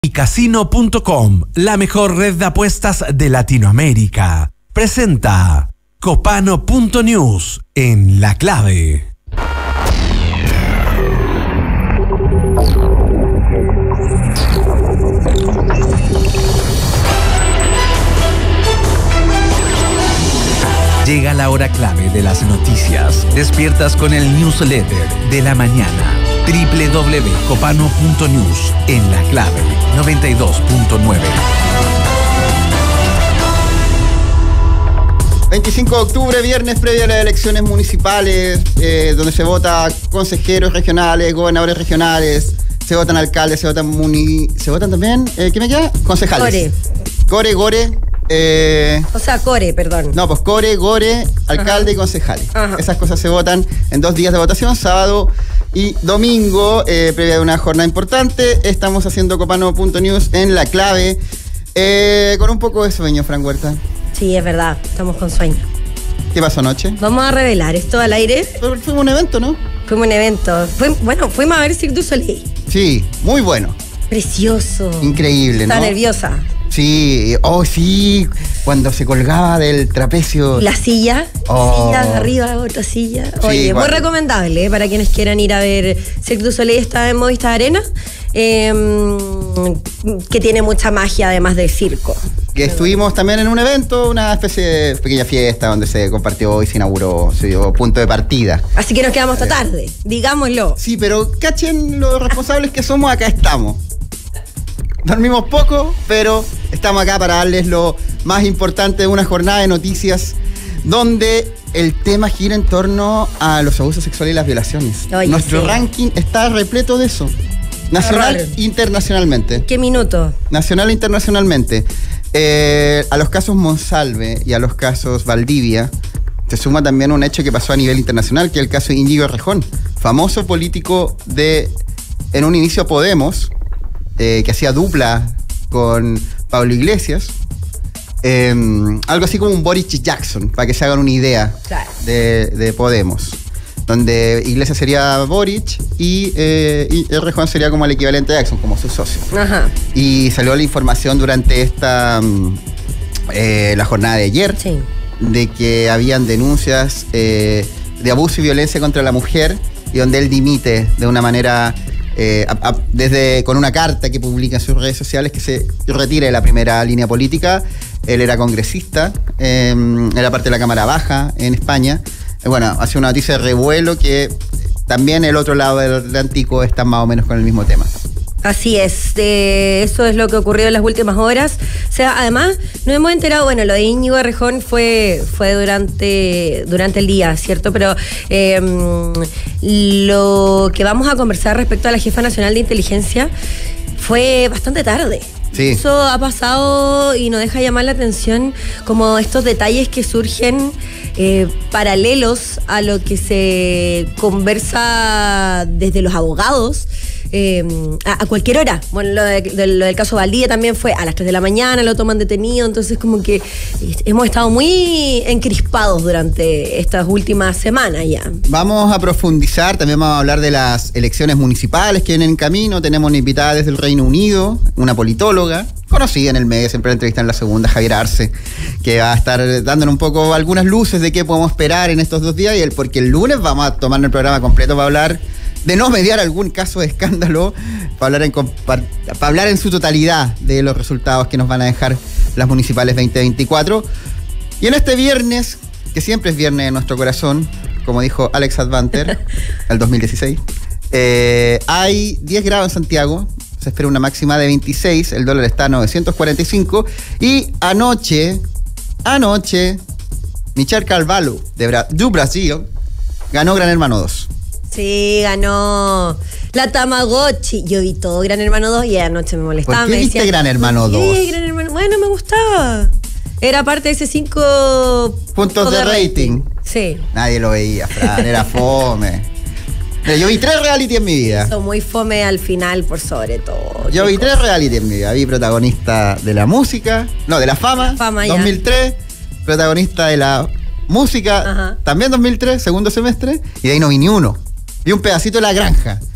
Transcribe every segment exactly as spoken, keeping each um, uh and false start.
Y casino punto com, la mejor red de apuestas de Latinoamérica, presenta Copano punto news en La Clave. Llega la hora clave de las noticias. Despiertas con el newsletter de la mañana. doble u doble u doble u punto copano punto news en La Clave noventa y dos punto nueve. veinticinco de octubre, viernes previo a las elecciones municipales, eh, donde se vota consejeros regionales, gobernadores regionales, se votan alcaldes, se votan muni... ¿Se votan también? Eh, ¿Qué me queda? Concejales. Core. Core, gore... Eh, o sea, core, perdón. No, pues core, gore, alcalde. Ajá. Y concejales. Ajá. Esas cosas se votan en dos días de votación, sábado y domingo, eh, previa de una jornada importante. Estamos haciendo Copano punto news en La Clave, eh, con un poco de sueño, Fran Huerta. Sí, es verdad, estamos con sueño. ¿Qué pasó anoche? Vamos a revelar esto al aire. Pero fue un evento, ¿no? Fue un evento. Fue, bueno, fuimos a ver Cirque du Soleil. Sí, muy bueno. Precioso. Increíble, ¿no? Estaba nerviosa. Sí, oh sí, cuando se colgaba del trapecio. La silla, oh. silla de arriba, otra silla. Oye, sí, muy bueno. Recomendable, ¿eh? Para quienes quieran ir a ver Cirque du Soleil, está en Movistar Arena, eh, que tiene mucha magia además del circo. Que estuvimos también en un evento, una especie de pequeña fiesta donde se compartió y se inauguró, se dio punto de partida. Así que nos quedamos hasta tarde, digámoslo. Sí, pero cachen los responsables que somos, acá estamos. Dormimos poco, pero estamos acá para darles lo más importante de una jornada de noticias donde el tema gira en torno a los abusos sexuales y las violaciones. Oye, Nuestro sí. ranking está repleto de eso. Nacional e internacionalmente. ¿Qué minuto? Nacional e internacionalmente. Eh, a los casos Monsalve y a los casos Valdivia se suma también un hecho que pasó a nivel internacional, que es el caso de Íñigo Errejón, famoso político de, en un inicio, Podemos, Eh, que hacía dupla con Pablo Iglesias, eh, algo así como un Boris Jackson, para que se hagan una idea. Claro. de, de Podemos, donde Iglesias sería Boric y, eh, y Errejón sería como el equivalente a Jackson, como su socio. Ajá. Y salió la información durante esta eh, la jornada de ayer, sí, de que habían denuncias eh, de abuso y violencia contra la mujer, y donde él dimite de una manera Eh, a, a, desde con una carta que publica en sus redes sociales, que se retira de la primera línea política. Él era congresista, eh, era parte de la Cámara Baja en España. Eh, bueno, hace una noticia de revuelo que también el otro lado del Atlántico está más o menos con el mismo tema. Así es, eh, eso es lo que ocurrió en las últimas horas. O sea, además, nos hemos enterado, bueno, lo de Íñigo Errejón fue, fue durante, durante el día, ¿cierto? Pero eh, lo que vamos a conversar respecto a la jefa nacional de inteligencia fue bastante tarde. Sí. Eso ha pasado y nos deja llamar la atención como estos detalles que surgen eh, paralelos a lo que se conversa desde los abogados. Eh, a, a cualquier hora. Bueno, lo, de, de, lo del caso Valdivia también fue a las tres de la mañana, lo toman detenido, entonces como que hemos estado muy encrispados durante estas últimas semanas ya. Vamos a profundizar, también vamos a hablar de las elecciones municipales que vienen en camino. Tenemos una invitada desde el Reino Unido, una politóloga conocida en el medio, siempre la entrevistan en La Segunda, Javier Arce, que va a estar dándonos un poco algunas luces de qué podemos esperar en estos dos días, y el, porque el lunes vamos a tomar el programa completo para hablar de no mediar algún caso de escándalo, para hablar, en, para, para hablar en su totalidad de los resultados que nos van a dejar las municipales veinte veinticuatro. Y en este viernes, que siempre es viernes de nuestro corazón, como dijo Alex Advanter, el dos mil dieciséis, eh, hay diez grados en Santiago, se espera una máxima de veintiséis, el dólar está a novecientos cuarenta y cinco, y anoche, anoche, Michel Carvalho, de Bra- do Brasil, ganó Gran Hermano dos. Sí, ganó la Tamagotchi. Yo vi todo Gran Hermano dos y anoche me molestaba. ¿Por qué viste Gran Hermano dos? Sí, Gran Hermano. Bueno, me gustaba. Era parte de ese cinco puntos de, de rating. rating. Sí. Nadie lo veía, Fran, era fome. Mira, yo vi tres reality en mi vida. Son muy fome al final, por sobre todo. Yo vi tres reality en mi vida. Vi protagonista de la música, no, de la fama, la fama dos mil tres, ya. Protagonista de la música, ajá, también dos mil tres, segundo semestre, y de ahí no vi ni uno. Vi un pedacito de La Granja.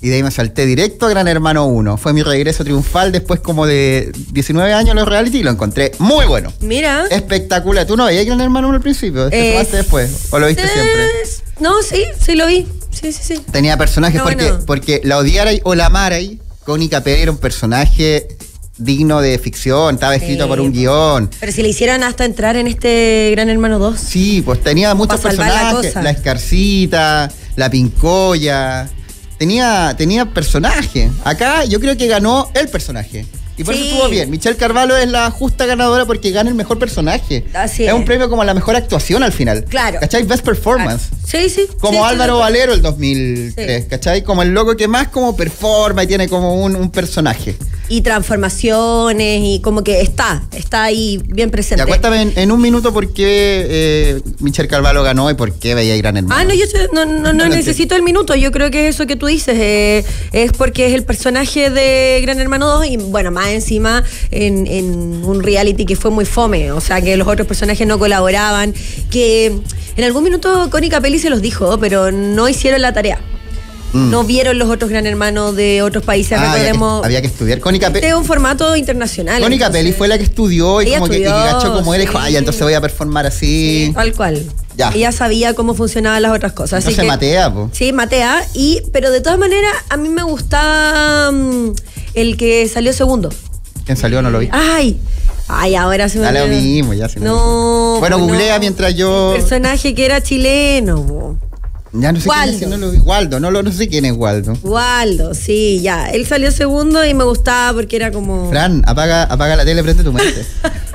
Y de ahí me salté directo a Gran Hermano uno. Fue mi regreso triunfal después como de diecinueve años en los reality y lo encontré muy bueno. Mira. Espectacular. ¿Tú no veías Gran Hermano uno al principio? ¿Te Eh, tomaste después? ¿O lo viste eh, siempre? No, sí, sí lo vi. Sí, sí, sí. Tenía personajes No, porque, bueno. porque la odiaray o la amaray, Connie Capelli era un personaje digno de ficción, estaba escrito Sí, por un po. guión. Pero si le hicieron hasta entrar en este Gran Hermano dos. Sí, pues tenía muchos Pa' salvar la personajes. cosa. La, Escarcita, la Pincoya. Tenía, tenía personaje. Acá yo creo que ganó el personaje. Y por Sí. eso estuvo bien. Michelle Carvalho es la justa ganadora porque gana el mejor personaje. Así es, es. un premio como la mejor actuación al final. Claro. ¿Cachai? Best Performance. Sí, sí. Como sí, Álvaro sí, Valero el dos mil tres, Sí. ¿cachai? Como el loco que más como performa y tiene como un, un personaje. Y transformaciones y como que está, está ahí bien presente. Ya, cuéntame en, en un minuto por qué eh, Michelle Carvalho ganó y por qué veía Gran Hermano. Ah, no, yo sé- no, no, no No lo necesito el minuto. Yo creo que es eso que tú dices. eh, es porque es el personaje de Gran Hermano dos y, bueno, más encima en, en un reality que fue muy fome. O sea, que los otros personajes no colaboraban. Que en algún minuto Connie Capelli se los dijo, pero no hicieron la tarea. Mm. No vieron los otros Gran Hermanos de otros países. Ah, había, que, Recordemos. había que estudiar. Connie Este Capelli. es un formato internacional. Connie entonces- Capelli fue la que estudió y Ella como que, y que estudió, cachó como él y dijo, sí. ay, entonces voy a performar así. Sí, tal cual. Ya. Ella sabía cómo funcionaban las otras cosas. Así Entonces que, matea, po. Sí, matea. Y, pero de todas maneras, a mí me gustaba mm, el que salió segundo. ¿Quién salió? No lo vi. Ay, ay, ahora se me Da lo olvidó. mismo, ya se me No. Bueno, pues googlea no. mientras yo- El personaje que era chileno. po. Ya no sé quién es, Waldo. si no lo vi. Waldo, no, lo, no sé quién es Waldo. Waldo, sí, ya. Él salió segundo y me gustaba porque era como. Fran, apaga, apaga la tele, prende tu mente.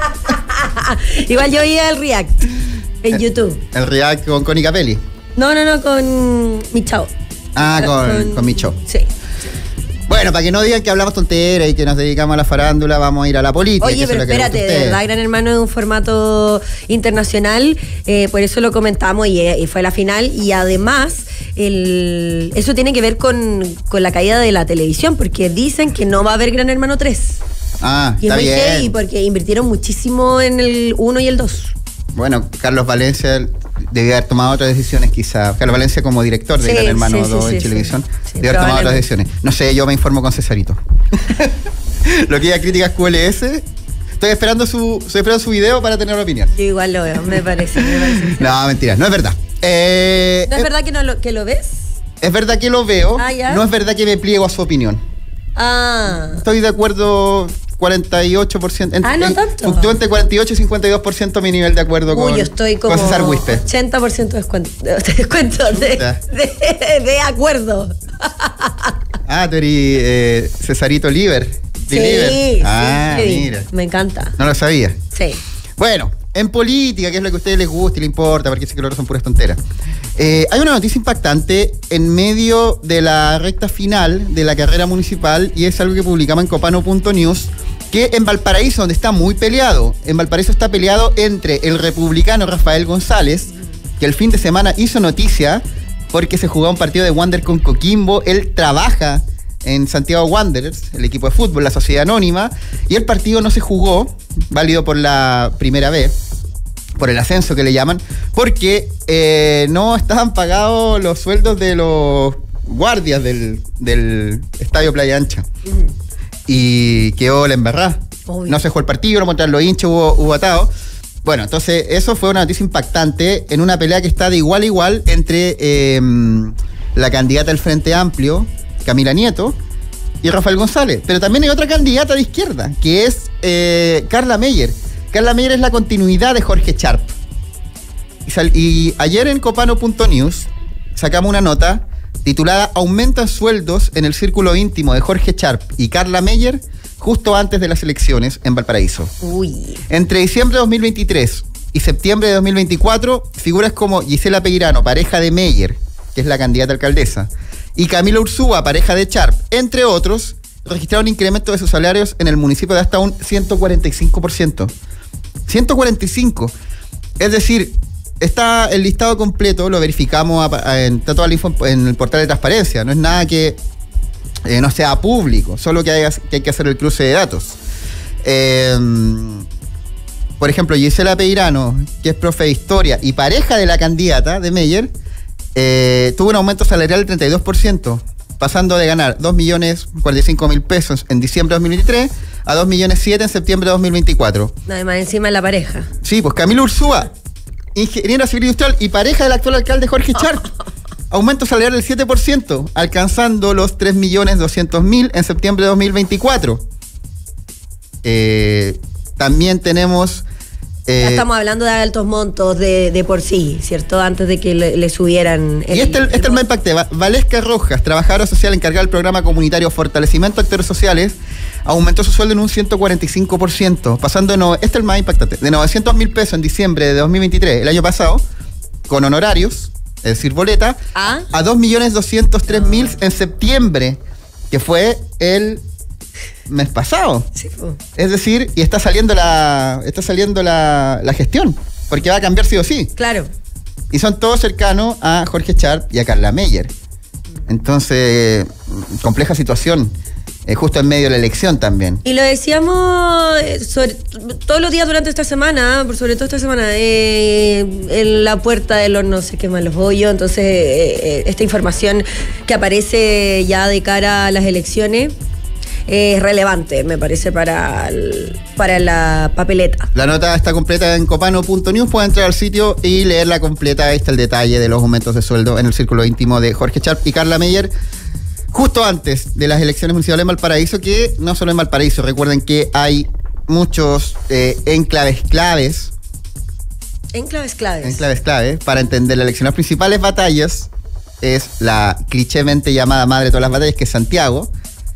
Igual yo veía el React en YouTube. El React con Connie Capelli. No, no, no, con mi chavo. Ah, con, con mi show. Sí. Bueno, para que no digan que hablamos tonteras y que nos dedicamos a la farándula, vamos a ir a la política. que Oye, eso es pero lo que les gusta espérate, a de ustedes. verdad, Gran Hermano es un formato internacional, eh, por eso lo comentamos y, eh, y fue la final. Y además, el, eso tiene que ver con, con la caída de la televisión, porque dicen que no va a haber Gran Hermano tres. Ah, Y es está muy bien. heavy porque invirtieron muchísimo en el uno y el dos. Bueno, Carlos Valencia debió haber tomado otras decisiones quizá. Carlos Valencia como director de Sí, Gran Hermano sí, sí, dos sí, en sí. televisión, Sí, debió haber tomado otras probablemente. decisiones. No sé, yo me informo con Cesarito. Lo que ella critica es Q L S. Estoy esperando su, estoy esperando su video para tener una opinión. Yo igual lo veo, me parece. Me parece. No, mentira, no es verdad. Eh, ¿No es eh, verdad que, no lo, que lo ves? es verdad que lo veo, Ah, ¿ya? no es verdad que me pliego a su opinión. Ah. Estoy de acuerdo cuarenta y ocho por ciento. Ah, no tanto. Fluctúa entre cuarenta y ocho y cincuenta y dos por ciento mi nivel de acuerdo con, Uy, yo estoy como con César Huispe. ochenta por ciento de descuento, de, descuento de, Ya. de, de acuerdo. Ah, tú eres eh, Cesarito Liver. Sí, Believer. sí, Ah, sí, mira. me encanta. No lo sabía. Sí. Bueno, en política, que es lo que a ustedes les gusta y les importa, porque sé que lo otro son puras tonteras. Eh, hay una noticia impactante en medio de la recta final de la carrera municipal y es algo que publicamos en copano punto news, que en Valparaíso, donde está muy peleado, en Valparaíso está peleado entre el republicano Rafael González, que el fin de semana hizo noticia porque se jugaba un partido de Wander con Coquimbo. Él trabaja en Santiago Wanderers, el equipo de fútbol, la sociedad anónima, y el partido no se jugó, válido por la primera vez, por el ascenso que le llaman, porque eh, no estaban pagados los sueldos de los guardias del, del Estadio Playa Ancha. Y quedó la embarrada. Obvio. No se jugó el partido, no montaron los hinchas, hubo, hubo atado. Bueno, entonces eso fue una noticia impactante en una pelea que está de igual a igual entre eh, la candidata del Frente Amplio, Camila Nieto, y Rafael González. Pero también hay otra candidata de izquierda, que es eh, Carla Meyer. Carla Meyer es la continuidad de Jorge Sharp. Y, sal- y ayer en copano punto news sacamos una nota titulada Aumentan sueldos en el círculo íntimo de Jorge Sharp y Carla Meyer justo antes de las elecciones en Valparaíso. Uy. Entre diciembre de dos mil veintitrés y septiembre de dos mil veinticuatro, figuras como Gisela Peirano, pareja de Meyer, que es la candidata a alcaldesa, y Camila Ursúa, pareja de Sharp, entre otros, registraron incremento de sus salarios en el municipio de hasta un ciento cuarenta y cinco por ciento. ciento cuarenta y cinco. Es decir, está el listado completo, lo verificamos, a- a- en, está toda la info en el portal de transparencia. No es nada que eh, no sea público, solo que hay, que hay que hacer el cruce de datos. Eh, por ejemplo, Gisela Peirano, que es profe de historia y pareja de la candidata de Meyer, eh, tuvo un aumento salarial del treinta y dos por ciento pasando de ganar dos millones cuarenta y cinco mil pesos en diciembre de dos mil veintitrés a dos millones siete en septiembre de dos mil veinticuatro. Además, encima de la pareja. Sí, pues Camilo Ursúa, ingeniera civil industrial y pareja del actual alcalde Jorge Char. Aumento salarial del siete por ciento, alcanzando los tres millones doscientos mil en septiembre de dos mil veinticuatro. Eh, también tenemos... Eh, ya estamos hablando de altos montos de, de por sí, ¿cierto? Antes de que le, le subieran... El, y este, el, este el más impacte. Valesca Rojas, trabajadora social encargada del programa comunitario Fortalecimiento de Actores Sociales, aumentó su sueldo en un ciento cuarenta y cinco por ciento, pasando de, no, este es el más impactante, de novecientos mil pesos en diciembre de dos mil veintitrés, el año pasado, con honorarios, es decir, boleta, ¿Ah? a dos millones doscientos tres mil no. en septiembre, que fue el mes pasado. Sí, pues. Es decir, y está saliendo la está saliendo la, la gestión, porque va a cambiar sí o sí. Claro. Y son todos cercanos a Jorge Char y a Carla Meyer. Entonces, compleja situación. Eh, justo en medio de la elección también. Y lo decíamos eh, sobre, todos los días durante esta semana, sobre todo esta semana, eh, en la puerta del horno se queman los bollos, entonces eh, esta información que aparece ya de cara a las elecciones es relevante, me parece, para, el, para la papeleta. La nota está completa en copano punto news, pueden entrar al sitio y leerla completa. Ahí está el detalle de los aumentos de sueldo en el círculo íntimo de Jorge Char y Carla Meyer, justo antes de las elecciones municipales en Valparaíso, que no solo en Valparaíso, recuerden que hay muchos eh, enclaves claves. Enclaves claves. Enclaves claves para entender la elección. Las principales batallas es la clichémente llamada madre de todas las batallas, que es Santiago,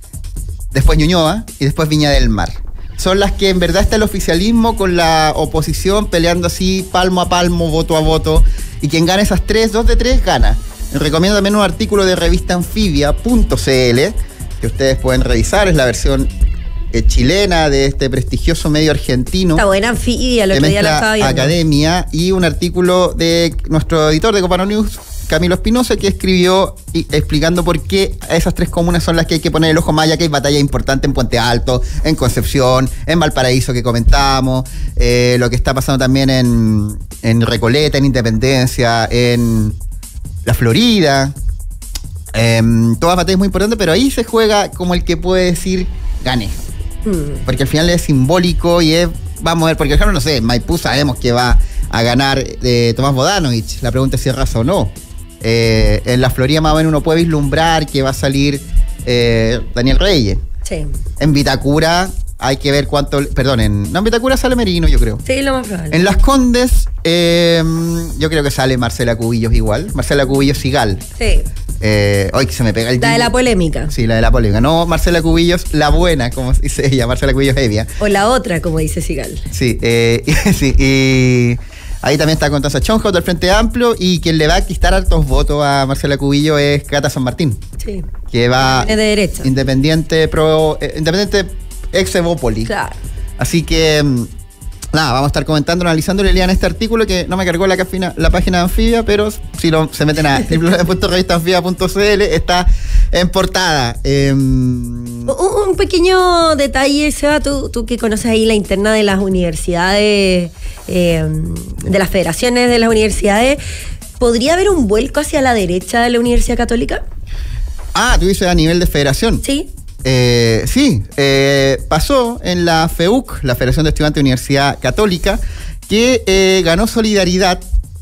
después Ñuñoa y después Viña del Mar. Son las que en verdad está el oficialismo con la oposición peleando así palmo a palmo, voto a voto, y quien gana esas tres, dos de tres, gana. Recomiendo también un artículo de revista anfibia punto c l que ustedes pueden revisar, es la versión eh, chilena de este prestigioso medio argentino. Está buena Anfibia, lo que día la estaba viendo. Academia, y un artículo de nuestro editor de Copano News, Camilo Espinosa, que escribió y, explicando por qué esas tres comunas son las que hay que poner el ojo más, ya que hay batalla importante en Puente Alto, en Concepción, en Valparaíso, que comentábamos, eh, lo que está pasando también en, en Recoleta, en Independencia, en la Florida, eh, todas batallas muy importantes, pero ahí se juega como el que puede decir gané, mm. porque al final es simbólico y es, vamos a ver, porque por ejemplo, no sé, Maipú sabemos que va a ganar eh, Tomás Bodanovich, la pregunta es si es raza o no. Eh, en la Florida más o menos uno puede vislumbrar que va a salir eh, Daniel Reyes. Sí. En Vitacura hay que ver cuánto, perdón, en, no, en Vitacura sale Merino, yo creo. Sí, lo más probable. En Las Condes, eh, yo creo que sale Marcela Cubillos igual. Marcela Cubillos Sigal. Sí. Eh, hoy que se me pega el... La de la polémica. Sí, la de la polémica. No, Marcela Cubillos, la buena, como dice ella, Marcela Cubillos Evia. O la otra, como dice Sigal. Sí, eh, sí, y ahí también está Constanza Chonjo del Frente Amplio, y quien le va a quitar hartos votos a Marcela Cubillo es Cata San Martín. Sí. Que va... Es de derecha. Independiente, pro... Eh, independiente ex Evópoli. Claro. Así que, nada, vamos a estar comentando, analizando y lean este artículo que no me cargó la, cafina, la página de Anfibia, pero si lo, se meten a doble u doble u doble u punto revista anfibia punto c l, está en portada. Eh, un, un pequeño detalle, Seba, tú, tú que conoces ahí la interna de las universidades, eh, de las federaciones de las universidades, ¿podría haber un vuelco hacia la derecha de la Universidad Católica? Ah, tú dices a nivel de federación. Sí. Eh, sí, eh, pasó en la F E U C, la Federación de Estudiantes de Universidad Católica, que eh, ganó Solidaridad,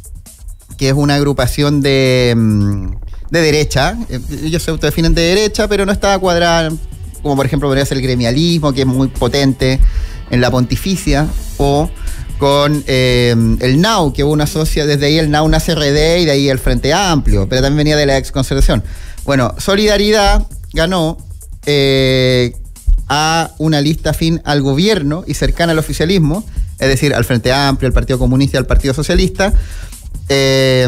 que es una agrupación de, de derecha. Ellos se autodefinen de derecha, pero no está cuadrada, como por ejemplo podría ser el gremialismo, que es muy potente en la Pontificia, o con eh, el N A U, que hubo una socia, desde ahí el N A U nace R D y de ahí el Frente Amplio, pero también venía de la ex Concertación. Bueno, Solidaridad ganó Eh, a una lista afín al gobierno y cercana al oficialismo, es decir, al Frente Amplio, al Partido Comunista y al Partido Socialista, eh,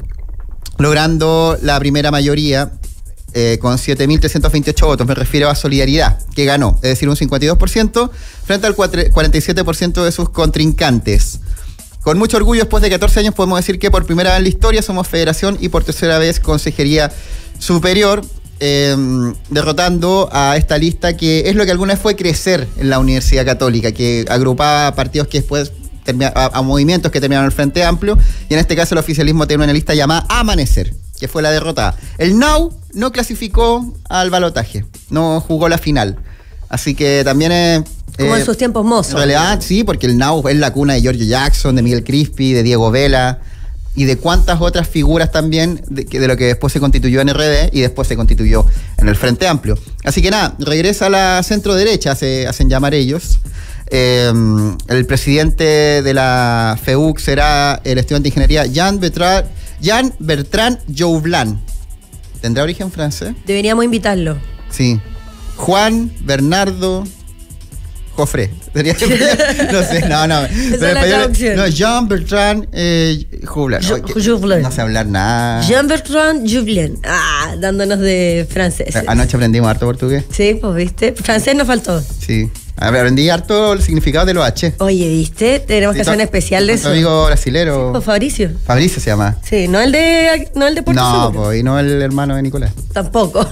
logrando la primera mayoría eh, con siete mil trescientos veintiocho votos. Me refiero a Solidaridad, que ganó, es decir, un cincuenta y dos por ciento frente al cuarenta y siete por ciento de sus contrincantes. Con mucho orgullo, después de catorce años, podemos decir que por primera vez en la historia somos federación y por tercera vez Consejería Superior, Eh, derrotando a esta lista que es lo que alguna vez fue crecer en la Universidad Católica, que agrupaba a partidos que después a, a movimientos que terminaron el Frente Amplio, y en este caso el oficialismo tiene una lista llamada Amanecer, que fue la derrotada. El Now no clasificó al balotaje, no jugó la final. Así que también es... Como eh, en sus tiempos mozos. En realidad, sí, porque el Now es la cuna de Giorgio Jackson, de Miguel Crispi, de Diego Vela y de cuántas otras figuras también de, de lo que después se constituyó en R D y después se constituyó en el Frente Amplio. Así que nada, regresa a la centro derecha, se hacen llamar ellos. Eh, el presidente de la F E U C será el estudiante de ingeniería Jean Bertrand, Jean Bertrand Joublan. ¿Tendrá origen francés? Deberíamos invitarlo. Sí. Juan Bernardo Joffre. No sé, no, no. Esa es la traducción. No, Jean Bertrand eh, Joublan. Joublan. No sé hablar nada. Jean Bertrand Joublan. Ah, dándonos de francés. Anoche aprendimos harto portugués. Sí, pues viste. Francés nos faltó. Sí. Aprendí harto el significado de los H. Oye, ¿viste? Tenemos sí, que hacer un especial de eso. Tu amigo brasilero. Sí, pues Fabricio. Fabricio se llama. Sí, no el de, no el de Puerto No, Seguro. Pues, y no el hermano de Nicolás. Tampoco.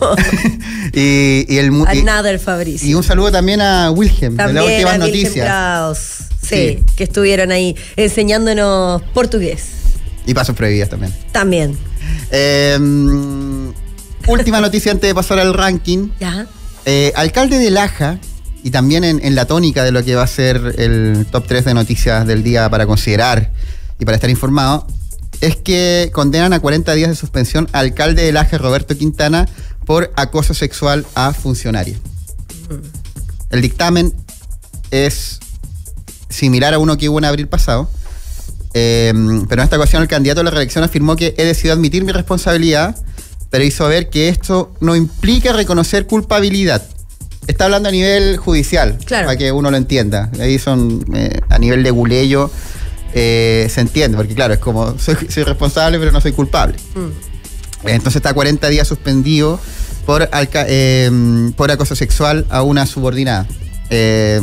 y, y el Another Fabricio. Y un saludo también a Wilhelm, también de las últimas a noticias. Praus, sí, sí, que estuvieron ahí enseñándonos portugués. Y pasos prohibidas también. También. Eh, última noticia antes de pasar al ranking. Ya. Eh, alcalde de Laja, y también en, en la tónica de lo que va a ser el top tres de noticias del día para considerar y para estar informado, es que condenan a cuarenta días de suspensión al alcalde de Laja, Roberto Quintana, por acoso sexual a funcionarios. El dictamen es similar a uno que hubo en abril pasado, eh, pero en esta ocasión el candidato a la reelección afirmó que he decidido admitir mi responsabilidad, pero hizo ver que esto no implica reconocer culpabilidad. Está hablando a nivel judicial, claro, para que uno lo entienda. Ahí son, eh, a nivel de guleyo, eh, se entiende, porque claro, es como, soy, soy responsable, pero no soy culpable. Mm. Entonces está cuarenta días suspendido por, alca eh, por acoso sexual a una subordinada. Eh,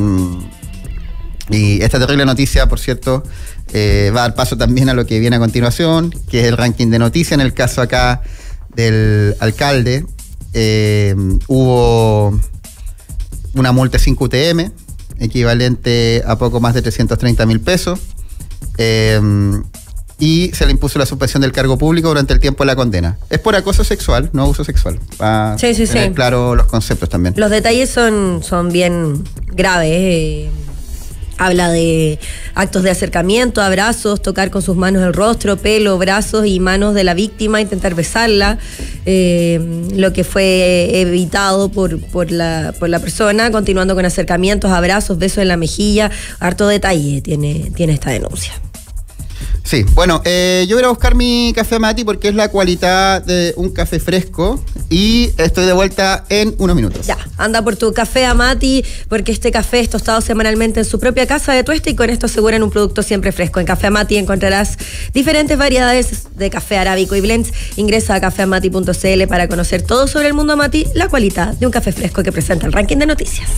y esta terrible noticia, por cierto, eh, va a dar paso también a lo que viene a continuación, que es el ranking de noticias. En el caso acá del alcalde, eh, hubo una multa de cinco U T M, equivalente a poco más de trescientos treinta mil pesos, eh, y se le impuso la suspensión del cargo público durante el tiempo de la condena. Es por acoso sexual, no abuso sexual. Para sí, sí, tener sí. claro los conceptos también. Los detalles son, son bien graves. Eh. Habla de actos de acercamiento, abrazos, tocar con sus manos el rostro, pelo, brazos y manos de la víctima, intentar besarla, eh, lo que fue evitado por, por, la, por la persona, continuando con acercamientos, abrazos, besos en la mejilla. Harto detalle tiene, tiene esta denuncia. Sí, bueno, eh, yo voy a buscar mi café Mati porque es la cualidad de un café fresco y estoy de vuelta en unos minutos. Ya, anda por tu café Amati porque este café es tostado semanalmente en su propia casa de tueste y con esto aseguran un producto siempre fresco. En Café Amati encontrarás diferentes variedades de café arábico y blends. Ingresa a café amati punto c l para conocer todo sobre el mundo Amati, la cualidad de un café fresco que presenta el ranking de noticias.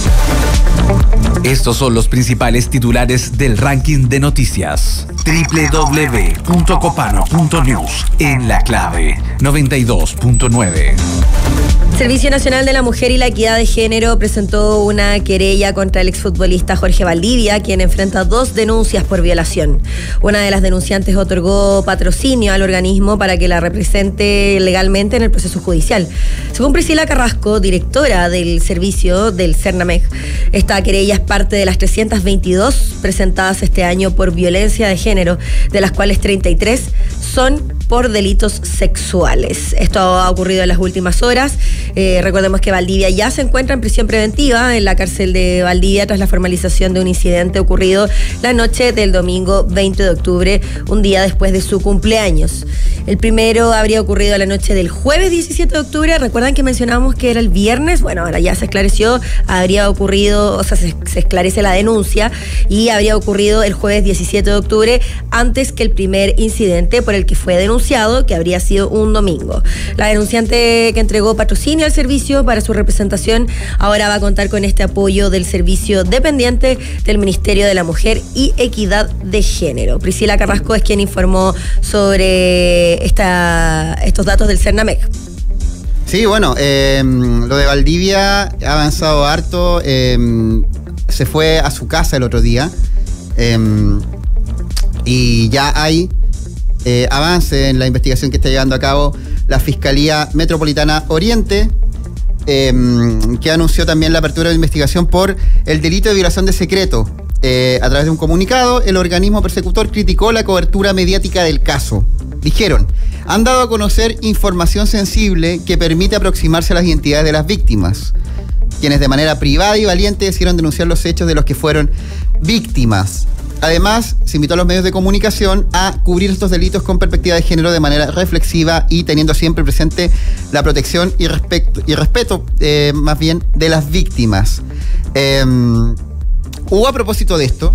Estos son los principales titulares del ranking de noticias. doble u doble u doble u punto copano punto news en la clave noventa y dos punto nueve. Servicio Nacional de la Mujer y la Equidad de Género presentó una querella contra el exfutbolista Jorge Valdivia, quien enfrenta dos denuncias por violación. Una de las denunciantes otorgó patrocinio al organismo para que la represente legalmente en el proceso judicial. Según Priscila Carrasco, directora del servicio del Cernamec, esta querella es parte de las trescientas veintidós presentadas este año por violencia de género, de las cuales treinta y tres son por delitos sexuales. Esto ha ocurrido en las últimas horas. Eh, recordemos que Valdivia ya se encuentra en prisión preventiva en la cárcel de Valdivia tras la formalización de un incidente ocurrido la noche del domingo veinte de octubre, un día después de su cumpleaños. El primero habría ocurrido la noche del jueves diecisiete de octubre. ¿Recuerdan que mencionábamos que era el viernes? Bueno, ahora ya se esclareció. Habría ocurrido, o sea, se, se esclarece la denuncia y habría ocurrido el jueves diecisiete de octubre antes que el primer incidente por el que fue denunciado, que habría sido un domingo. La denunciante que entregó patrocinio al servicio para su representación ahora va a contar con este apoyo del servicio dependiente del Ministerio de la Mujer y Equidad de Género. Priscila Carrasco es quien informó sobre esta, estos datos del Cernamec. Sí, bueno, eh, lo de Valdivia ha avanzado harto. Eh, se fue a su casa el otro día eh, y ya hay eh, avance en la investigación que está llevando a cabo la Fiscalía Metropolitana Oriente, eh, que anunció también la apertura de investigación por el delito de violación de secreto. Eh, a través de un comunicado, el organismo persecutor criticó la cobertura mediática del caso. Dijeron, han dado a conocer información sensible que permite aproximarse a las identidades de las víctimas, quienes de manera privada y valiente decidieron denunciar los hechos de los que fueron víctimas. Además, se invitó a los medios de comunicación a cubrir estos delitos con perspectiva de género de manera reflexiva y teniendo siempre presente la protección y, respeto, y respeto, eh, más bien, de las víctimas. Eh, hubo a propósito de esto,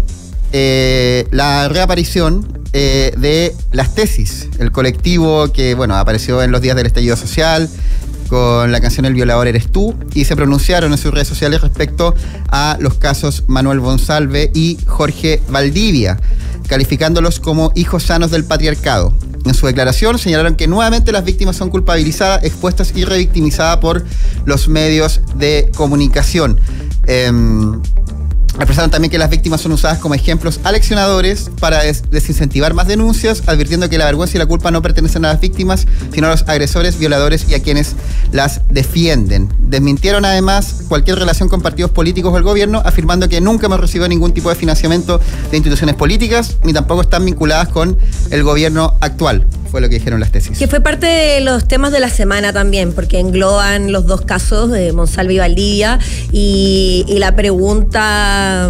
eh, la reaparición eh, de Las Tesis, el colectivo que, bueno, apareció en los días del estallido social, con la canción El violador eres tú, y se pronunciaron en sus redes sociales respecto a los casos Manuel Monsalve y Jorge Valdivia, calificándolos como hijos sanos del patriarcado. En su declaración señalaron que nuevamente las víctimas son culpabilizadas, expuestas y revictimizadas por los medios de comunicación. Eh, Expresaron también que las víctimas son usadas como ejemplos aleccionadores para des- desincentivar más denuncias, advirtiendo que la vergüenza y la culpa no pertenecen a las víctimas, sino a los agresores, violadores y a quienes las defienden. Desmintieron además cualquier relación con partidos políticos o el gobierno, afirmando que nunca hemos recibido ningún tipo de financiamiento de instituciones políticas, ni tampoco están vinculadas con el gobierno actual. Fue lo que dijeron Las Tesis. Que fue parte de los temas de la semana también, porque engloban los dos casos de Monsalve y Valdivia, y, y la pregunta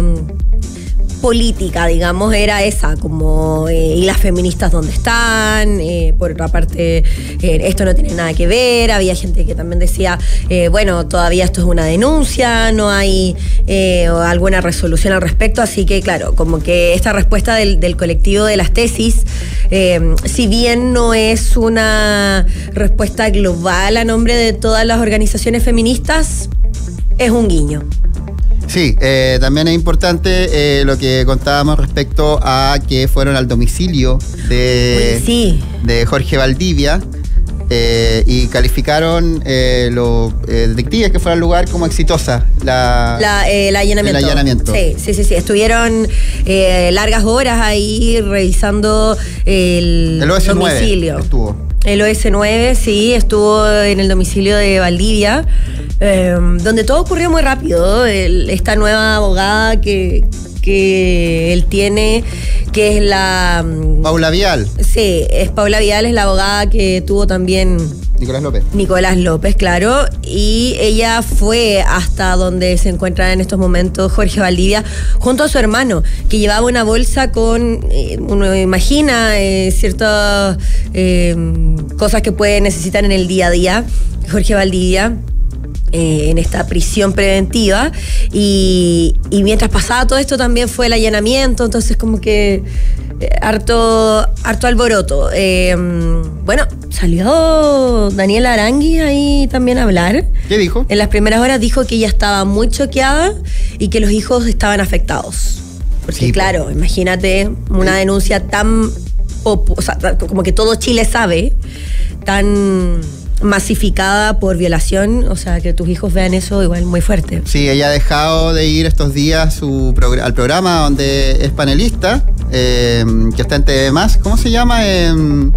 política, digamos, era esa, como, eh, ¿y las feministas dónde están? Eh, por otra parte, eh, esto no tiene nada que ver. Había gente que también decía, eh, bueno, todavía esto es una denuncia, no hay eh, alguna resolución al respecto, así que, claro, como que esta respuesta del, del colectivo de Las Tesis, eh, si bien no es una respuesta global a nombre de todas las organizaciones feministas, es un guiño. Sí, eh, también es importante eh, lo que contábamos respecto a que fueron al domicilio de, Uy, sí. de Jorge Valdivia eh, y calificaron eh, los eh, detectives que fueron al lugar como exitosa la, la, eh, el allanamiento. El allanamiento. Sí, sí, sí, sí. Estuvieron eh, largas horas ahí revisando el, el O S nueve domicilio. Estuvo. El O S nueve, sí, estuvo en el domicilio de Valdivia, eh, donde todo ocurrió muy rápido. El, esta nueva abogada que, que él tiene, que es la... Paula Vial. Sí, es Paula Vial, es la abogada que tuvo también... Nicolás López. Nicolás López, claro. Y ella fue hasta donde se encuentra en estos momentos Jorge Valdivia, junto a su hermano, que llevaba una bolsa con, eh, uno imagina, eh, ciertas eh, cosas que puede necesitar en el día a día. Jorge Valdivia, eh, en esta prisión preventiva, y, y mientras pasaba todo esto también fue el allanamiento, entonces como que eh, harto, harto alboroto. Eh, bueno, salió Daniela Arangui ahí también a hablar. ¿Qué dijo? En las primeras horas dijo que ella estaba muy choqueada y que los hijos estaban afectados. Porque Sí, claro, imagínate una denuncia tan, o sea, como que todo Chile sabe, tan masificada por violación, o sea, que tus hijos vean eso igual muy fuerte. Sí, ella ha dejado de ir estos días su progr- al programa donde es panelista, eh, que está en T V más. ¿Cómo se llama? Eh,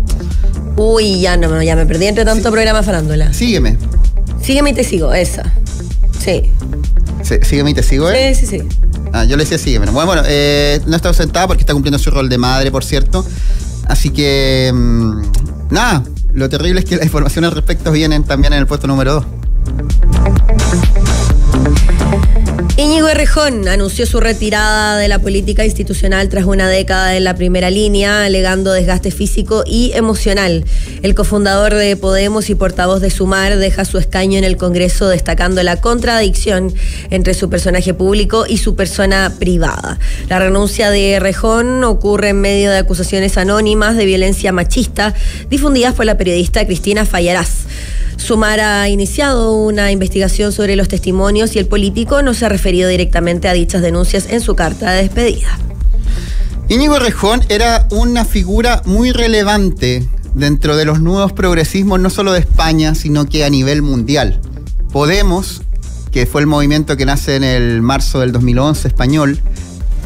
Uy, ya no, ya me perdí entre tanto Sí. programa farándula. Sígueme. Sígueme y te sigo, esa. Sí. Sí, sígueme y te sigo, ¿eh? Sí, sí, sí. Ah, yo le decía sígueme. Bueno, bueno eh, no está ausentada porque está cumpliendo su rol de madre, por cierto. Así que, mmm, nada, lo terrible es que las informaciones al respecto vienen también en el puesto número dos. Íñigo Errejón anunció su retirada de la política institucional tras una década en la primera línea, alegando desgaste físico y emocional. El cofundador de Podemos y portavoz de Sumar deja su escaño en el Congreso, destacando la contradicción entre su personaje público y su persona privada. La renuncia de Errejón ocurre en medio de acusaciones anónimas de violencia machista difundidas por la periodista Cristina Fallarás. Sumar ha iniciado una investigación sobre los testimonios y el político no se ha referido directamente a dichas denuncias en su carta de despedida. Íñigo Errejón era una figura muy relevante dentro de los nuevos progresismos, no solo de España, sino que a nivel mundial. Podemos, que fue el movimiento que nace en el marzo del dos mil once español,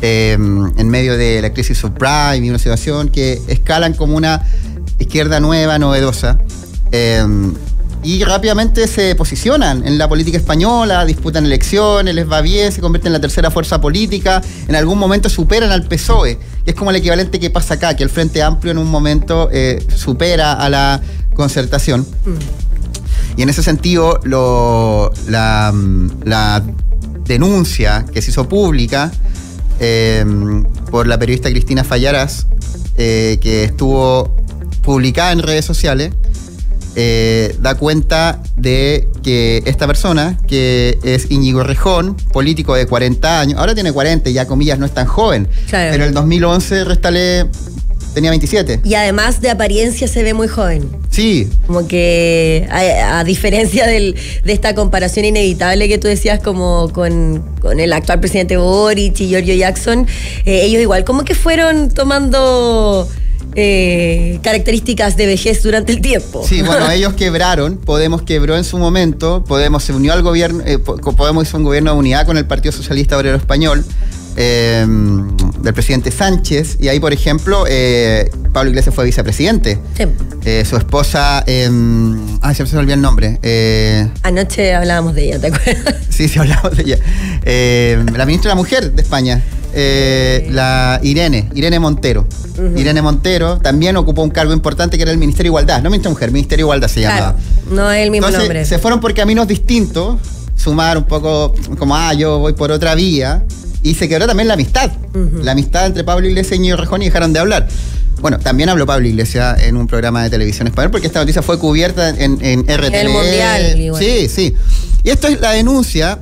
eh, en medio de la crisis subprime y una situación que escalan como una izquierda nueva, novedosa. Eh, y rápidamente se posicionan en la política española, disputan elecciones, les va bien, se convierten en la tercera fuerza política, en algún momento superan al P S O E, que es como el equivalente que pasa acá, que el Frente Amplio en un momento eh, supera a la Concertación. Mm. Y en ese sentido, lo, la, la denuncia que se hizo pública eh, por la periodista Cristina Fallarás, eh, que estuvo publicada en redes sociales, Eh, da cuenta de que esta persona, que es Íñigo Errejón, político de cuarenta años, ahora tiene cuarenta y ya comillas no es tan joven, claro. Pero en el dos mil once, réstale, tenía veintisiete. Y además de apariencia se ve muy joven. Sí. Como que a, a diferencia del, de esta comparación inevitable que tú decías como con, con el actual presidente Boric y Giorgio Jackson, eh, ellos igual como que fueron tomando... Eh, características de vejez durante el tiempo. Sí, bueno, ellos quebraron, Podemos quebró en su momento, Podemos se unió al gobierno, eh, Podemos hizo un gobierno de unidad con el Partido Socialista Obrero Español, eh, del presidente Sánchez, y ahí, por ejemplo, eh, Pablo Iglesias fue vicepresidente. Sí. Eh, su esposa, eh, ah, siempre se me olvidó el nombre. Eh, Anoche hablábamos de ella, ¿te acuerdas? Sí, sí, hablábamos de ella. Eh, la ministra de la Mujer de España. Eh, la Irene, Irene Montero. Uh-huh. Irene Montero también ocupó un cargo importante que era el Ministerio de Igualdad, no Ministro de Mujer, Ministerio de Igualdad se claro, llamaba. No es el mismo Entonces, nombre. Se fueron por caminos distintos, sumar un poco como, ah, yo voy por otra vía, y se quebró también la amistad. Uh-huh. La amistad entre Pablo Iglesias y Íñigo Errejón, y dejaron de hablar. Bueno, también habló Pablo Iglesias en un programa de televisión español, porque esta noticia fue cubierta en, en R T V. El Mundial. Igual. Sí, sí. Y esto es la denuncia.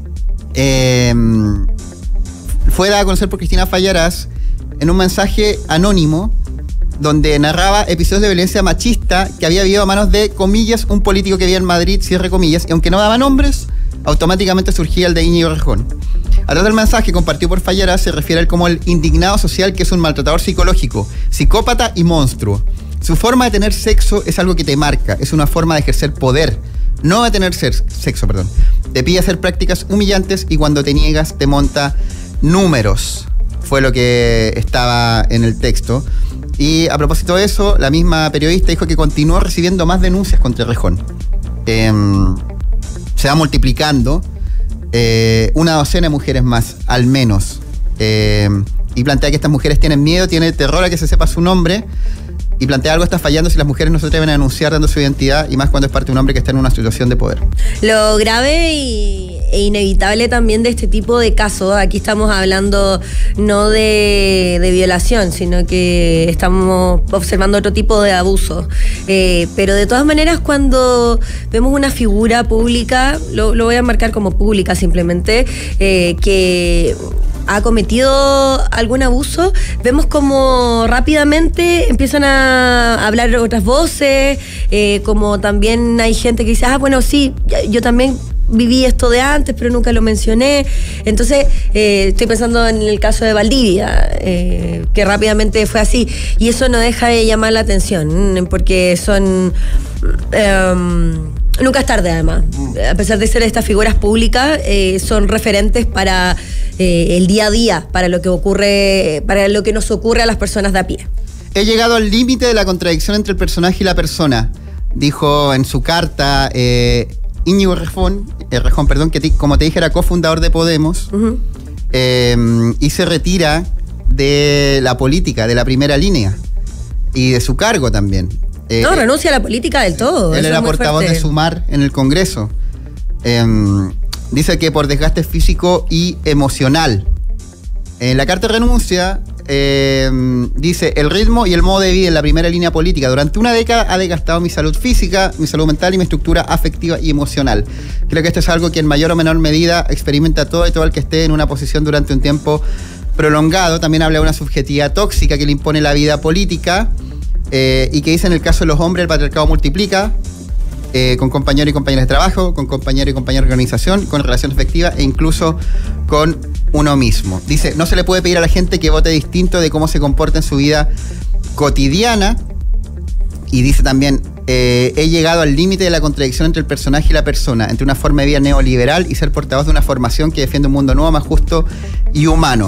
Eh, fue dada a conocer por Cristina Fallarás en un mensaje anónimo donde narraba episodios de violencia machista que había habido a manos de, comillas, un político que vivía en Madrid, cierre comillas, y aunque no daba nombres, automáticamente surgía el de Íñigo Errejón. A través del mensaje compartido por Fallarás se refiere a él como el indignado social, que es un maltratador psicológico, psicópata y monstruo. Su forma de tener sexo es algo que te marca, es una forma de ejercer poder, no de tener sexo, perdón. Te pide hacer prácticas humillantes y cuando te niegas te monta números, fue lo que estaba en el texto. Y a propósito de eso, la misma periodista dijo que continuó recibiendo más denuncias contra Errejón. Eh, se va multiplicando eh, una docena de mujeres más, al menos. Eh, y plantea que estas mujeres tienen miedo, tienen terror a que se sepa su nombre. Y plantea algo está fallando si las mujeres no se atreven a denunciar dando su identidad, y más cuando es parte de un hombre que está en una situación de poder. Lo grave y, e inevitable también de este tipo de casos, aquí estamos hablando no de, de violación, sino que estamos observando otro tipo de abuso. Eh, pero de todas maneras, cuando vemos una figura pública, lo, lo voy a marcar como pública simplemente, eh, que ha cometido algún abuso, vemos como rápidamente empiezan a hablar otras voces, eh, como también hay gente que dice, ah, bueno, sí, yo también viví esto de antes, pero nunca lo mencioné. Entonces, eh, estoy pensando en el caso de Valdivia, eh, que rápidamente fue así, y eso no deja de llamar la atención, porque son... Um, Nunca es tarde, además. A pesar de ser estas figuras públicas, eh, son referentes para eh, el día a día, para lo que ocurre, para lo que nos ocurre a las personas de a pie. He llegado al límite de la contradicción entre el personaje y la persona, dijo en su carta eh, Íñigo Errejón, Errejón, perdón, que te, como te dije era cofundador de Podemos, uh-huh. eh, y se retira de la política, de la primera línea, y de su cargo también. Eh, no, renuncia a la política del todo. Él era portavoz de Sumar en el Congreso. Eh, dice que por desgaste físico y emocional. En la carta de renuncia eh, dice, el ritmo y el modo de vida en la primera línea política durante una década ha desgastado mi salud física, mi salud mental y mi estructura afectiva y emocional. Creo que esto es algo que en mayor o menor medida experimenta todo y todo el que esté en una posición durante un tiempo prolongado. También habla de una subjetividad tóxica que le impone la vida política. Eh, y que dice en el caso de los hombres el patriarcado multiplica eh, con compañeros y compañeras de trabajo, con compañeros y compañeras de organización, con relaciones efectivas e incluso con uno mismo. Dice, no se le puede pedir a la gente que vote distinto de cómo se comporta en su vida cotidiana. Y dice también, eh, he llegado al límite de la contradicción entre el personaje y la persona, entre una forma de vida neoliberal y ser portavoz de una formación que defiende un mundo nuevo, más justo y humano.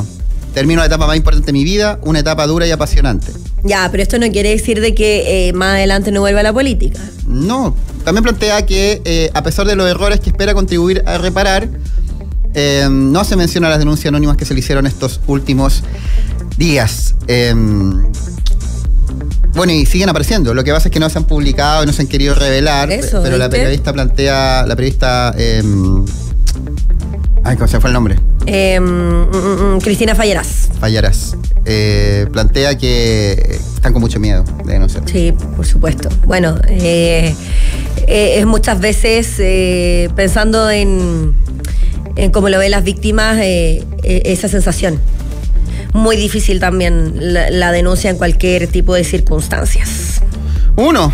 termino la etapa más importante de mi vida, una etapa dura y apasionante. Ya, pero esto no quiere decir de que eh, más adelante no vuelva a la política. No, también plantea que eh, a pesar de los errores que espera contribuir a reparar, eh, no se menciona las denuncias anónimas que se le hicieron estos últimos días. Eh, bueno, y siguen apareciendo. Lo que pasa es que no se han publicado y no se han querido revelar. Eso, pero ¿viste? la periodista plantea, la periodista... Eh, ay, ¿cómo se fue el nombre? Eh, mm, mm, Cristina Fallarás. Fallarás. Eh, plantea que están con mucho miedo de denunciar. Sí, por supuesto. Bueno, eh, eh, es muchas veces eh, pensando en, en cómo lo ven las víctimas, eh, eh, esa sensación. Muy difícil también la, la denuncia en cualquier tipo de circunstancias. Uno.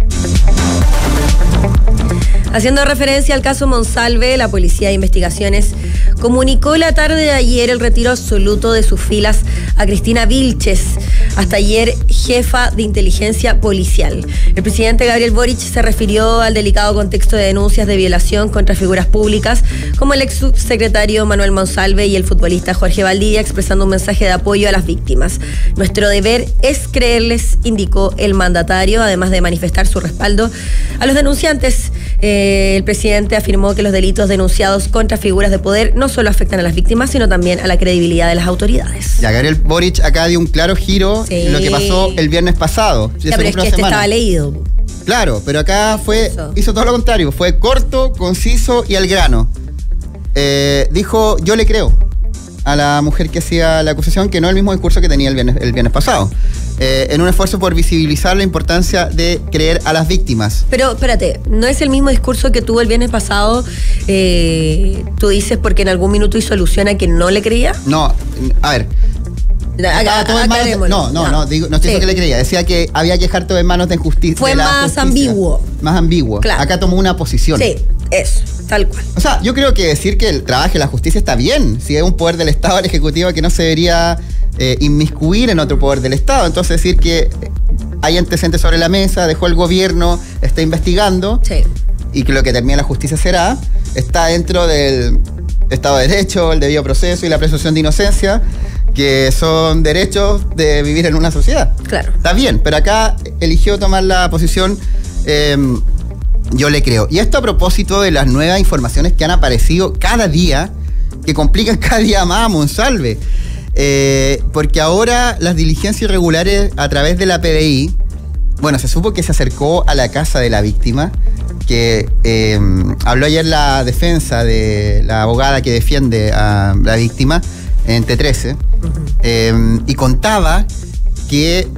Haciendo referencia al caso Monsalve, la Policía de Investigaciones comunicó la tarde de ayer el retiro absoluto de sus filas a Cristina Vilches, hasta ayer jefa de inteligencia policial. El presidente Gabriel Boric se refirió al delicado contexto de denuncias de violación contra figuras públicas, como el ex subsecretario Manuel Monsalve y el futbolista Jorge Valdivia, expresando un mensaje de apoyo a las víctimas. Nuestro deber es creerles, indicó el mandatario, además de manifestar su respaldo a los denunciantes. Eh, el presidente afirmó que los delitos denunciados contra figuras de poder no solo afectan a las víctimas, sino también a la credibilidad de las autoridades. Ya, Gabriel Boric acá dio un claro giro Sí. en lo que pasó el viernes pasado. Ya, pero es que este estaba leído. Claro, pero acá fue Eso. hizo todo lo contrario. Fue corto, conciso y al grano. Eh, dijo, yo le creo a la mujer que hacía la acusación, que no es el mismo discurso que tenía el viernes, el viernes pasado. Eh, en un esfuerzo por visibilizar la importancia de creer a las víctimas. Pero espérate, ¿no es el mismo discurso que tuvo el viernes pasado? Eh, tú dices porque en algún minuto hizo alusión a que no le creía. No, a ver. Acá, todo en manos de, no, no, no, digo, no estoy diciendo Sí. que le creía. Decía que había que dejar todo en manos de justicia. Fue de la más justicia. ambiguo. Más ambiguo. Claro. Acá tomó una posición. Sí, eso, tal cual. O sea, yo creo que decir que el trabajo de la justicia está bien. Si es un poder del Estado, el Ejecutivo, que no se debería eh, inmiscuir en otro poder del Estado. Entonces decir que hay antecedentes sobre la mesa, dejó el gobierno, está investigando. Sí. Y que lo que termine la justicia será, está dentro del Estado de Derecho, el debido proceso y la presunción de inocencia, que son derechos de vivir en una sociedad. Claro. Está bien, pero acá eligió tomar la posición, eh, yo le creo. Y esto a propósito de las nuevas informaciones que han aparecido cada día, que complican cada día más a Monsalve. Eh, porque ahora las diligencias irregulares a través de la P D I, bueno, se supo que se acercó a la casa de la víctima, que eh, habló ayer la defensa de la abogada que defiende a la víctima en T trece, uh-huh. eh, y contaba que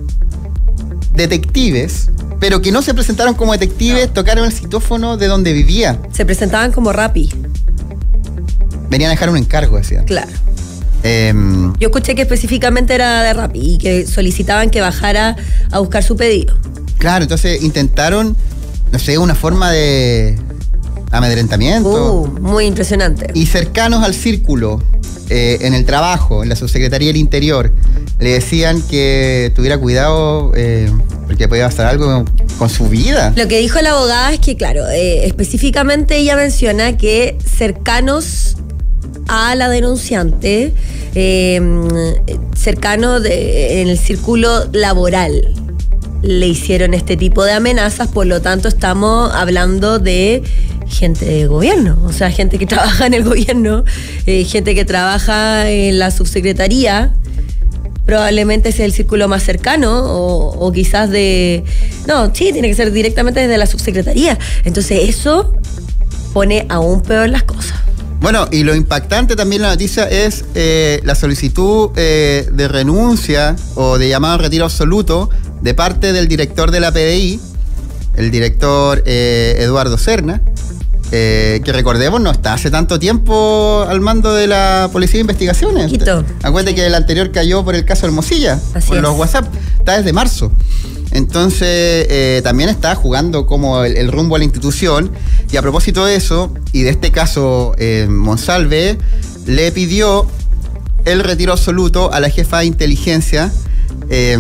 detectives, pero que no se presentaron como detectives, no. tocaron el citófono de donde vivía. Se presentaban como Rappi. Venían a dejar un encargo, decían. Claro. Eh, Yo escuché que específicamente era de Rappi y que solicitaban que bajara a buscar su pedido. Claro, entonces intentaron, no sé, una forma de amedrentamiento. Uh, muy impresionante. Y cercanos al círculo, eh, en el trabajo, en la subsecretaría del Interior, le decían que tuviera cuidado eh, porque podía pasar algo con su vida. Lo que dijo la abogada es que, claro, eh, específicamente ella menciona que cercanos a la denunciante, eh, cercano de, en el círculo laboral, le hicieron este tipo de amenazas, por lo tanto estamos hablando de gente de gobierno, o sea, gente que trabaja en el gobierno, eh, gente que trabaja en la subsecretaría, probablemente ese es el círculo más cercano, o, o quizás de... No, sí, tiene que ser directamente desde la subsecretaría. Entonces eso pone aún peor las cosas. Bueno, y lo impactante también en la noticia es eh, la solicitud eh, de renuncia o de llamado a retiro absoluto de parte del director de la P D I, el director eh, Eduardo Serna, eh, que recordemos no está hace tanto tiempo al mando de la Policía de Investigaciones. Poquito. Acuérdate que el anterior cayó por el caso Hermosilla, Así por es. los WhatsApp, está desde marzo. Entonces, eh, también está jugando como el, el rumbo a la institución. Y a propósito de eso, y de este caso, eh, Monsalve le pidió el retiro absoluto a la jefa de inteligencia, eh,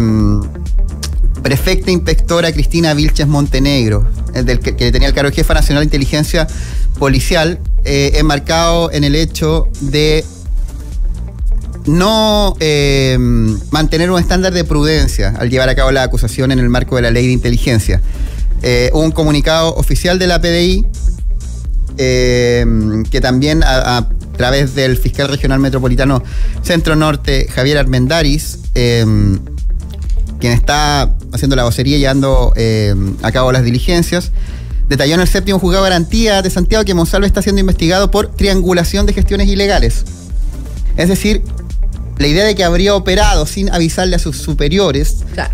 prefecta inspectora Cristina Vilches Montenegro, del que, que tenía el cargo de jefa nacional de inteligencia policial, eh, enmarcado en el hecho de no eh, mantener un estándar de prudencia al llevar a cabo la acusación en el marco de la ley de inteligencia. Eh, un comunicado oficial de la P D I eh, que también a, a través del fiscal regional metropolitano Centro Norte, Javier Armendáriz, eh, quien está haciendo la vocería y llevando eh, a cabo las diligencias, detalló en el séptimo juzgado de garantía de Santiago que Monsalve está siendo investigado por triangulación de gestiones ilegales. Es decir, la idea de que habría operado sin avisarle a sus superiores, claro.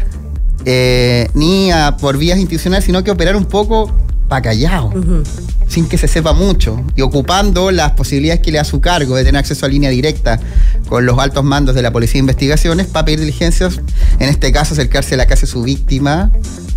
eh, ni a, por vías institucionales, sino que operar un poco pa' callado, uh-huh. sin que se sepa mucho, y ocupando las posibilidades que le da su cargo de tener acceso a línea directa con los altos mandos de la Policía de Investigaciones para pedir diligencias, en este caso acercarse a la casa de su víctima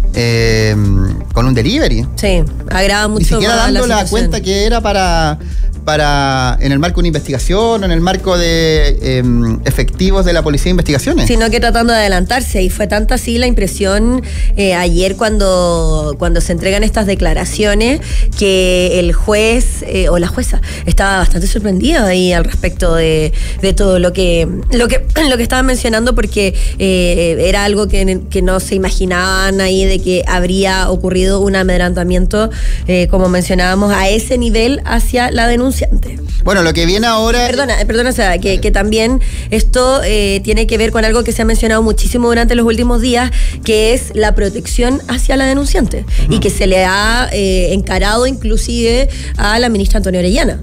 eh, con un delivery. Sí, agrava mucho. Ni siquiera más dando la, la cuenta que era para... para en el marco de una investigación, en el marco de eh, efectivos de la Policía de Investigaciones. Sino que tratando de adelantarse, y fue tanta así la impresión eh, ayer cuando, cuando se entregan estas declaraciones, que el juez eh, o la jueza estaba bastante sorprendida ahí al respecto de, de todo lo que, lo que, lo que estaban mencionando, porque eh, era algo que, que no se imaginaban ahí, de que habría ocurrido un amedrentamiento, eh, como mencionábamos, a ese nivel hacia la denuncia. Bueno, lo que viene ahora... Perdona, perdona, o sea, que, que también esto eh, tiene que ver con algo que se ha mencionado muchísimo durante los últimos días, que es la protección hacia la denunciante, uh-huh. y que se le ha eh, encarado inclusive a la ministra Antonia Orellana.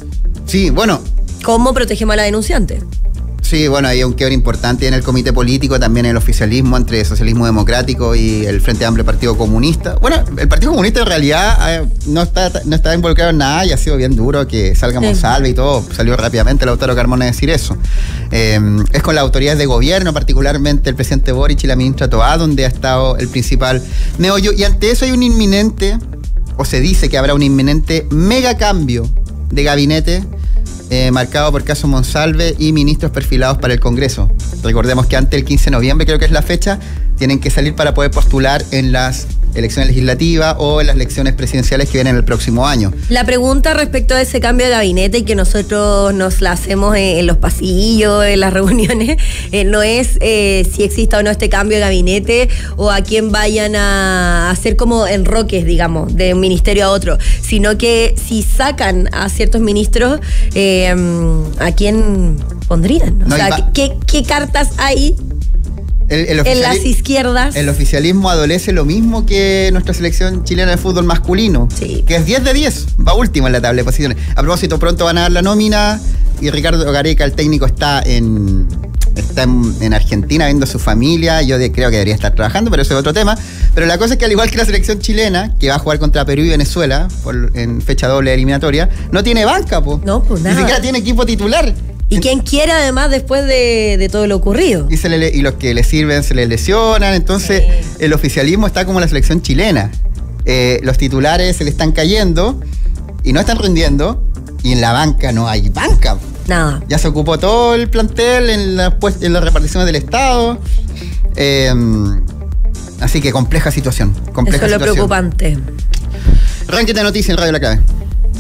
Sí, bueno... ¿Cómo protegemos a la denunciante? Sí, bueno, hay un quiebre importante en el comité político, también en el oficialismo entre el socialismo democrático y el Frente Amplio Partido Comunista. Bueno, el Partido Comunista en realidad eh, no está no está involucrado en nada y ha sido bien duro que salga Monsalve y todo. Salió rápidamente Lautaro Carmona a decir eso. Eh, es con las autoridades de gobierno, particularmente el presidente Boric y la ministra Toá, donde ha estado el principal meollo. Y ante eso hay un inminente, o se dice que habrá un inminente mega cambio de gabinete, Eh, marcado por caso Monsalve y ministros perfilados para el Congreso. Recordemos que antes del quince de noviembre, creo que es la fecha, tienen que salir para poder postular en las elecciones legislativas o en las elecciones presidenciales que vienen el próximo año. La pregunta respecto a ese cambio de gabinete y que nosotros nos la hacemos en, en los pasillos, en las reuniones, eh, no es eh, si exista o no este cambio de gabinete o a quién vayan a hacer como enroques, digamos, de un ministerio a otro, sino que si sacan a ciertos ministros, eh, ¿a quién pondrían? O no, sea, ¿qué, ¿qué cartas hay? El, el en las izquierdas. El oficialismo adolece lo mismo que nuestra selección chilena de fútbol masculino, sí. que es diez de diez, va último en la tabla de posiciones. A propósito, pronto van a dar la nómina y Ricardo Gareca, el técnico, está en está en, en Argentina viendo a su familia. Yo de, creo que debería estar trabajando, pero eso es otro tema. Pero la cosa es que al igual que la selección chilena, que va a jugar contra Perú y Venezuela por, en fecha doble eliminatoria, no tiene banca, po. No, pues nada. Ni siquiera tiene equipo titular. Y quien quiera, además, después de, de todo lo ocurrido. Y, se le, y los que le sirven se les lesionan. Entonces, sí. El oficialismo está como la selección chilena. Eh, los titulares se le están cayendo y no están rindiendo. Y en la banca no hay banca. Nada. Ya se ocupó todo el plantel en, la, pues, en las reparticiones del Estado. Eh, así que compleja situación. Compleja Eso es lo situación. preocupante. Ranking de noticias en Radio La Clave.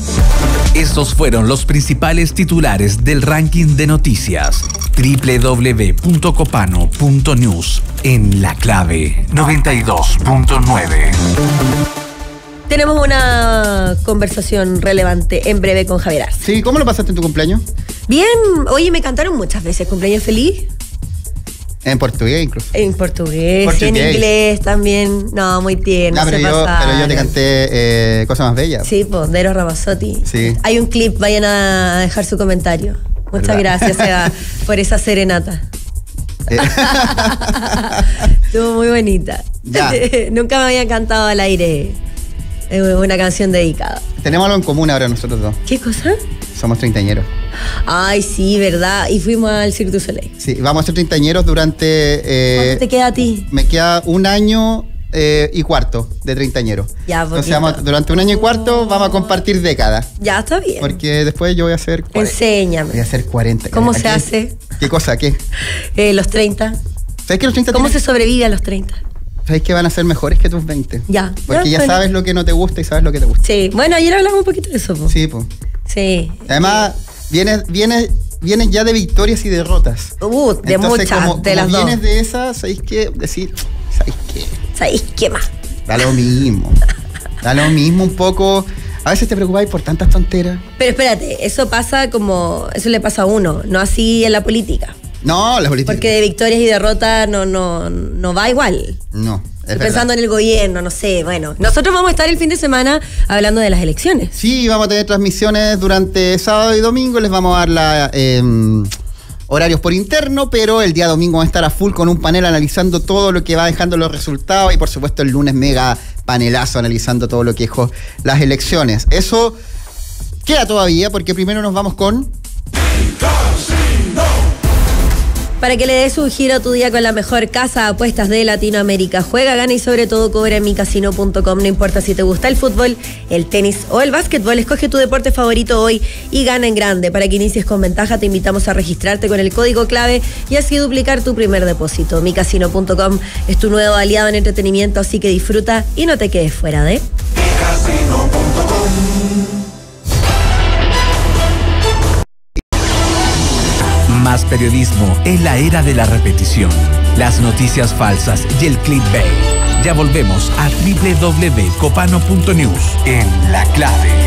Estos fueron los principales titulares del ranking de noticias. doble u doble u doble u punto copano punto news en La Clave noventa y dos punto nueve. Tenemos una conversación relevante en breve con Javier Arce. Sí, ¿cómo lo pasaste en tu cumpleaños? Bien, oye, me cantaron muchas veces cumpleaños feliz. En portugués incluso. En portugués, portugués. En inglés también. No, muy tierno. No, pero, yo, pero yo te canté eh, Cosas Más Bellas. Sí, pues, de Eros Ramazzotti. Sí. Hay un clip, vayan a dejar su comentario. Muchas ¿verdad? Gracias, Seba, por esa serenata. Eh. Estuvo muy bonita. Ya. Nunca me habían cantado al aire una canción dedicada. Tenemos algo en común ahora nosotros dos. ¿Qué cosa? Somos treintañeros. Ay, sí, ¿verdad? Y fuimos al Cirque du Soleil. Sí, vamos a ser treintañeros durante... Eh, ¿Cuánto te queda a ti? Me queda un año eh, y cuarto de treintañero. Ya, poquito. Entonces vamos, durante un año y cuarto vamos a compartir décadas. Ya, está bien. Porque después yo voy a hacer... cuarenta. Enséñame. Voy a hacer cuarenta. ¿Cómo ¿Qué? se hace? ¿Qué cosa? ¿Qué? Eh, los treinta. ¿Sabes que los treinta ¿Cómo tienen? se sobrevive a los treinta? ¿Sabes que van a ser mejores que tus veinte? Ya. Porque ya, ya bueno. sabes lo que no te gusta y sabes lo que te gusta. Sí. Bueno, ayer hablamos un poquito de eso, po. Sí, pues. Sí. Además, vienes, vienes vienen ya de victorias y derrotas. Uh, de Entonces, muchas, como, de como las dos. vienes de esas, ¿sabéis qué? Decir, ¿sabéis qué? ¿Sabéis qué más? Da lo mismo. Da lo mismo un poco. A veces te preocupáis por tantas tonteras. Pero espérate, eso pasa como, eso le pasa a uno, no así en la política. No, la política. Porque de victorias y derrotas no, no, no va igual. No. Estoy pensando en el gobierno, no sé, bueno. Nosotros vamos a estar el fin de semana hablando de las elecciones. Sí, vamos a tener transmisiones durante sábado y domingo, les vamos a dar la, eh, horarios por interno, pero el día domingo vamos a estar a full con un panel analizando todo lo que va dejando los resultados y por supuesto el lunes mega panelazo analizando todo lo que dejó las elecciones. Eso queda todavía porque primero nos vamos con... Para que le des un giro a tu día con la mejor casa de apuestas de Latinoamérica. Juega, gana y sobre todo cobra en mi casino punto com. No importa si te gusta el fútbol, el tenis o el básquetbol, escoge tu deporte favorito hoy y gana en grande. Para que inicies con ventaja, te invitamos a registrarte con el código clave y así duplicar tu primer depósito. mi casino punto com es tu nuevo aliado en entretenimiento, así que disfruta y no te quedes fuera de... mi casino punto com. Más periodismo en la era de la repetición, las noticias falsas y el clickbait. Ya volvemos a doble u doble u doble u punto copano punto news en La Clave.